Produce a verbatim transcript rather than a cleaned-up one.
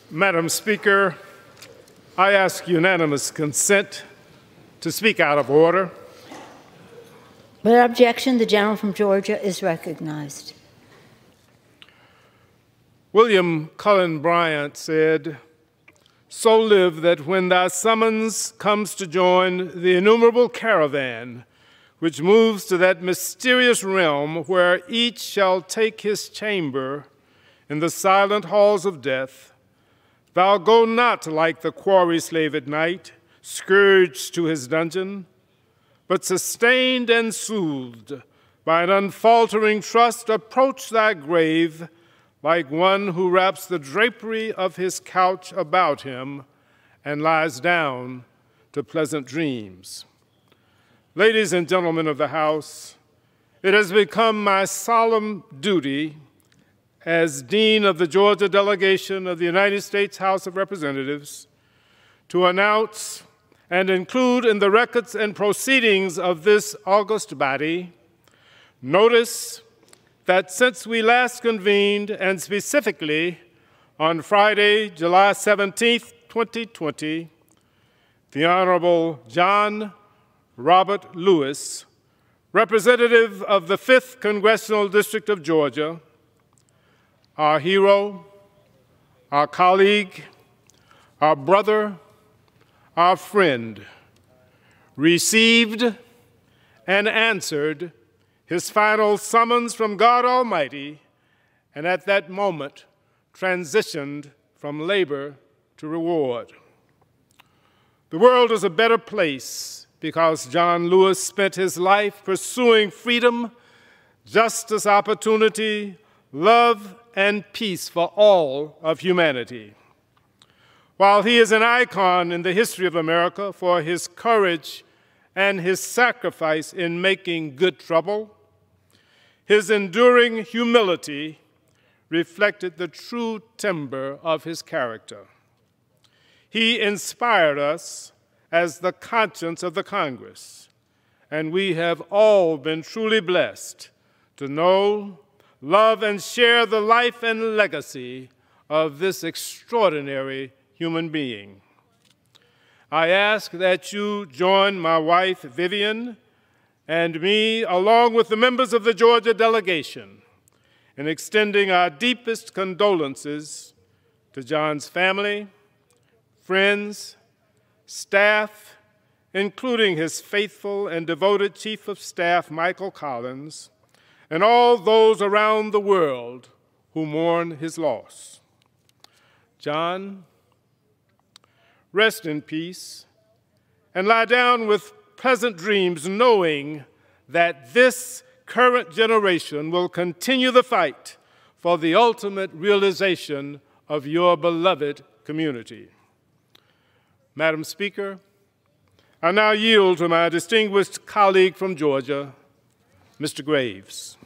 Madam Speaker, I ask unanimous consent to speak out of order. Without objection, the gentleman from Georgia is recognized. William Cullen Bryant said, "So live that when thy summons comes to join the innumerable caravan which moves to that mysterious realm where each shall take his chamber in the silent halls of death, thou go not like the quarry slave at night, scourged to his dungeon, but sustained and soothed by an unfaltering trust, approach thy grave like one who wraps the drapery of his couch about him and lies down to pleasant dreams." Ladies and gentlemen of the House, it has become my solemn duty as Dean of the Georgia Delegation of the United States House of Representatives to announce and include in the records and proceedings of this august body notice that since we last convened, and specifically on Friday, July seventeenth, twenty twenty, the Honorable John Robert Lewis, representative of the fifth Congressional District of Georgia, our hero, our colleague, our brother, our friend, received and answered his final summons from God Almighty, and at that moment transitioned from labor to reward. The world is a better place because John Lewis spent his life pursuing freedom, justice, opportunity, love, and peace for all of humanity. While he is an icon in the history of America for his courage and his sacrifice in making good trouble, his enduring humility reflected the true timbre of his character. He inspired us as the conscience of the Congress, and we have all been truly blessed to know, love, and share the life and legacy of this extraordinary human being. I ask that you join my wife, Vivian, and me, along with the members of the Georgia delegation, in extending our deepest condolences to John's family, friends, staff, including his faithful and devoted Chief of Staff, Michael Collins, and all those around the world who mourn his loss. John, rest in peace and lie down with pleasant dreams, knowing that this current generation will continue the fight for the ultimate realization of your beloved community. Madam Speaker, I now yield to my distinguished colleague from Georgia, Mister Graves.